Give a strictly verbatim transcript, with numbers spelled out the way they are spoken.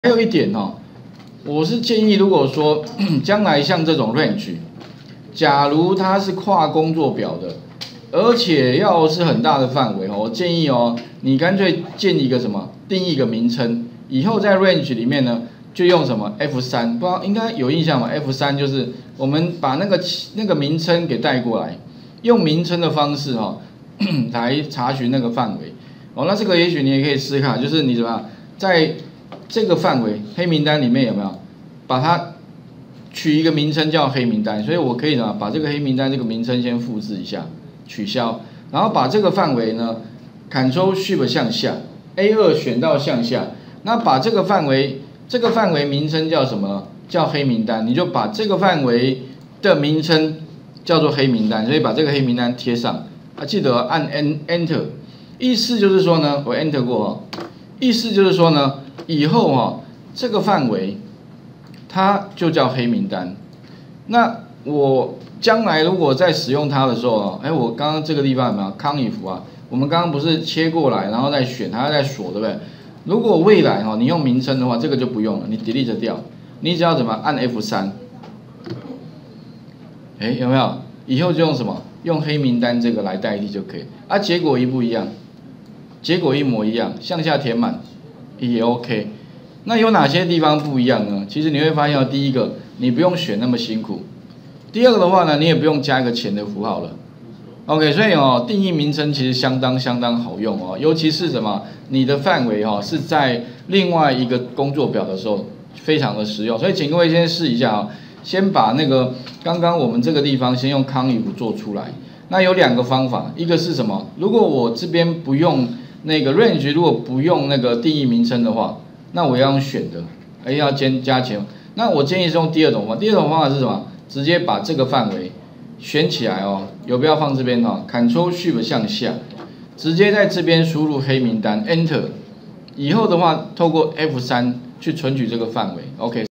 还有一点哦，我是建议，如果说将来像这种 range， 假如它是跨工作表的，而且要是很大的范围哦，我建议哦，你干脆建一个什么，定义一个名称，以后在 range 里面呢，就用什么 F 三， 不知道应该有印象吗 ？F 三 就是我们把那个那个名称给带过来，用名称的方式哈、哦，来查询那个范围。哦，那这个也许你也可以试看，就是你怎么样在这个范围黑名单里面有没有把它取一个名称叫黑名单？所以我可以呢把这个黑名单这个名称先复制一下，取消，然后把这个范围呢 Ctrl Shift 向下 ，A 二 选到向下，那把这个范围这个范围名称叫什么呢？叫黑名单，你就把这个范围的名称叫做黑名单，所以把这个黑名单贴上，啊，记得按 Enter， 意思就是说呢，我 Enter 过哦，意思就是说呢。以后哈、哦，这个范围它就叫黑名单。那我将来如果在使用它的时候啊，哎，我刚刚这个地方有没有康以服啊？我们刚刚不是切过来，然后再选，还要再锁，对不对？如果未来哈、哦，你用名称的话，这个就不用了，你 delete 掉，你只要怎么按 F 三， 哎，有没有？以后就用什么？用黑名单这个来代替就可以。啊，结果一不一样？结果一模一样，向下填满。也 OK， 那有哪些地方不一样呢？其实你会发现，第一个，你不用选那么辛苦；第二个的话呢，你也不用加一个钱的符号了。OK， 所以哦，定义名称其实相当相当好用哦，尤其是什么，你的范围哦是在另外一个工作表的时候，非常的实用。所以请各位先试一下哦，先把那个刚刚我们这个地方先用康if做出来。那有两个方法，一个是什么？如果我这边不用。那个 range 如果不用那个定义名称的话，那我要用选的，哎，要加加钱。那我建议是用第二种方法。第二种方法是什么？直接把这个范围选起来哦，有必要放这边哈、哦、，Ctrl Shift 向下，直接在这边输入黑名单 ，Enter。以后的话，透过 F 三 去存取这个范围 ，OK。